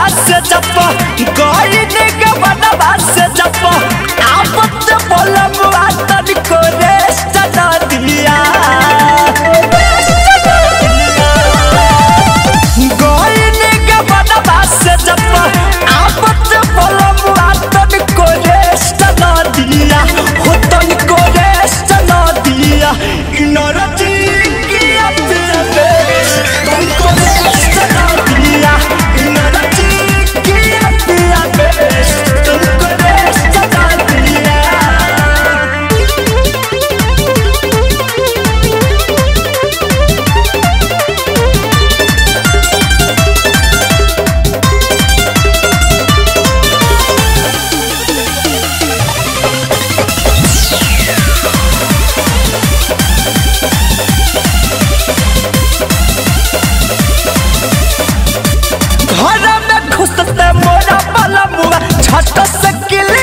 बनवा से जप गई के बनवा से जप आपत बोलबुआ तन को रेस्ट ना दिया गई के बनवा से जप आपत बोलबुआ तन को रेस्ट ना दिया हो तन को रेस्ट ना दिया इनरजी की अपने तन को रेस्ट ना दिया इनरजी की अपने तन को रेस्ट ना दिया। घर में घुसते मोरा बलमुआ छत से किले